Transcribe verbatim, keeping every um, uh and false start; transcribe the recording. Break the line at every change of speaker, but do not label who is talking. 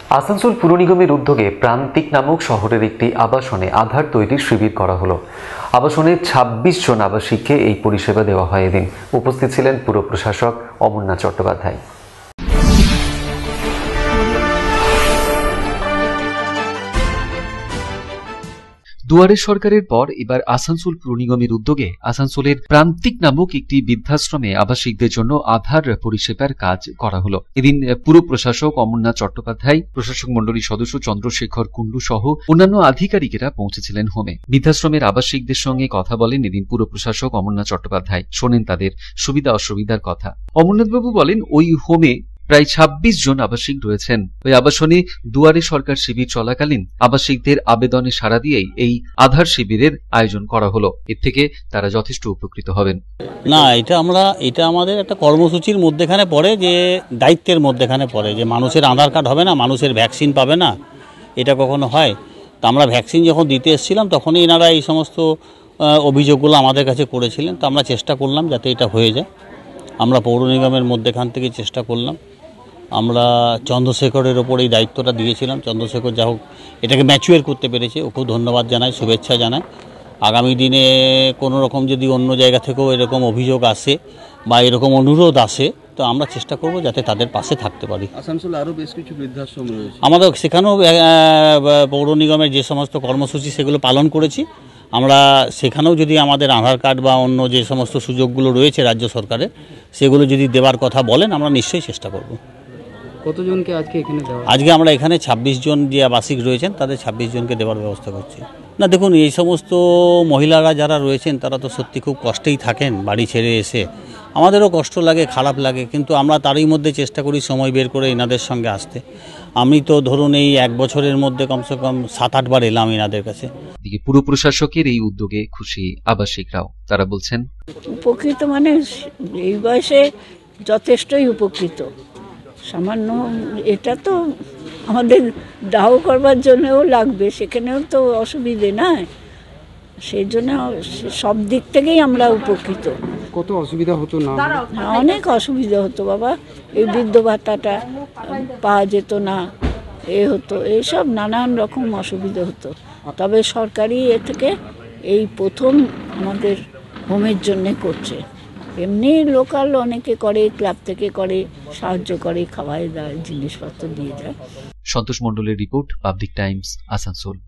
আসানসোল পুর নিগমের উদ্যোগে প্রান্তিক নামক শহরের একটি আবাসনে আধার তৈরির শিবির করা হলো। আবাসনে ছাব্বিশ জন আবাসিককে এই পরিষেবা দেওয়া হয়। এদিন উপস্থিত ছিলেন পুর প্রশাসক অমরনাথ চট্টোপাধ্যায়।
দুয়ারে সরকারের পর এবার আসানসোল পুর নিগমের উদ্যোগে আসানসোলের প্রান্তিক নামক একটি বৃদ্ধাশ্রমে আবাসিকদের জন্য আধার পরিষেবার কাজ করা হলো। এদিন পুর প্রশাসক অমরনাথ চট্টোপাধ্যায়, প্রশাসক মণ্ডলীর সদস্য চন্দ্রশেখর কুন্ডু সহ অন্যান্য আধিকারিকেরা পৌঁছেছিলেন হোমে। বৃদ্ধাশ্রমের আবাসিকদের সঙ্গে কথা বলেন এদিন পুর প্রশাসক অমরনাথ চট্টোপাধ্যায়। শোনেন তাদের সুবিধা অসুবিধার কথা। অমরনাথবাবু বলেন, ওই হোমে প্রায় ছাব্বিশ জন আবাসিক রয়েছেন। ওই আবাসনে দুয়ারে সরকার শিবির চলাকালীন আবাসিকদের আবেদনে সাড়া দিয়েই এই আধার শিবিরের আয়োজন করা হলো। এর থেকে তারা যথেষ্ট উপকৃত হবেন।
না, এটা আমরা এটা আমাদের একটা কর্মসূচির মধ্যেখানে পড়ে, যে দায়িত্বের মধ্যেখানে পড়ে, যে মানুষের আধার কার্ড হবে না, মানুষের ভ্যাকসিন পাবে না, এটা কখনো হয়? তো আমরা ভ্যাকসিন যখন দিতে এসেছিলাম তখনই এনারা এই সমস্ত অভিযোগগুলো আমাদের কাছে করেছিলেন। তো আমরা চেষ্টা করলাম যাতে এটা হয়ে যায়। আমরা পৌর নিগমের মধ্যেখান থেকে চেষ্টা করলাম। আমরা চন্দ্রশেখরের ওপর এই দায়িত্বটা দিয়েছিলাম। চন্দ্রশেখর যা হোক এটাকে ম্যাচুয়ার করতে পেরেছে, ওকেও ধন্যবাদ জানাই, শুভেচ্ছা জানাই। আগামী দিনে কোনো রকম যদি অন্য জায়গা থেকেও এরকম অভিযোগ আসে বা এরকম অনুরোধ আসে, তো আমরা চেষ্টা করব যাতে তাদের পাশে থাকতে পারি।
আসানসোলে আরও বেশ কিছু বৃদ্ধাশ্রম রয়েছে,
আমাদের সেখানেও পৌর নিগমের যে সমস্ত কর্মসূচি সেগুলো পালন করেছি। আমরা সেখানেও যদি আমাদের আধার কার্ড বা অন্য যে সমস্ত সুযোগগুলো রয়েছে রাজ্য সরকারের, সেগুলো যদি দেওয়ার কথা বলেন, আমরা নিশ্চয়ই চেষ্টা করব।
কতজনকে আজকে এখানে দেওয়া?
আজকে আমরা এখানে ছাব্বিশ জন যে আবাসিক রয়েছেন তাদের ছাব্বিশ জনকে দেওয়ার ব্যবস্থা করছি। না দেখুন, এই সমস্ত মহিলারা যারা রয়েছেন তারা তো সত্যি খুব কষ্টেই থাকেন বাড়ি ছেড়ে এসে। আমাদেরও কষ্ট লাগে, খারাপ লাগে, কিন্তু আমরা তারই মধ্যে চেষ্টা করি সময় বের করে এনাদের সঙ্গে আসতে। আমি তো ধরুন এই এক বছরের মধ্যে কমসে কম সাত আটবার এলাম এনাদের কাছে।
এদিকে পুর প্রশাসকের এই উদ্যোগে খুশি আবাসিকরাও। তারা বলছেন,
উপকৃত মানে এই বয়সে যথেষ্টই উপকৃত। সামান্য এটা তো আমাদের দাহ করবার জন্যও লাগবে, সেখানেও তো অসুবিধে নাই, সেই জন্য সব দিক থেকেই আমরা উপকৃত।
কত অসুবিধা হতো না?
অনেক অসুবিধা হতো বাবা, এই বৃদ্ধ ভাতাটা পাওয়া যেত না, এ হতো, এইসব নানান রকম অসুবিধা হতো। তবে সরকারি এ থেকে এই প্রথম আমাদের হোমের জন্যে করছে। এমনি লোকাল অনেকে করে, ক্লাব থেকে করে, সাহায্য করে, খাওয়ায় দেয়, জিনিসপত্র দিয়ে যায়।
সন্তোষ মণ্ডলের রিপোর্ট, পাবলিক টাইমস, আসানসোল।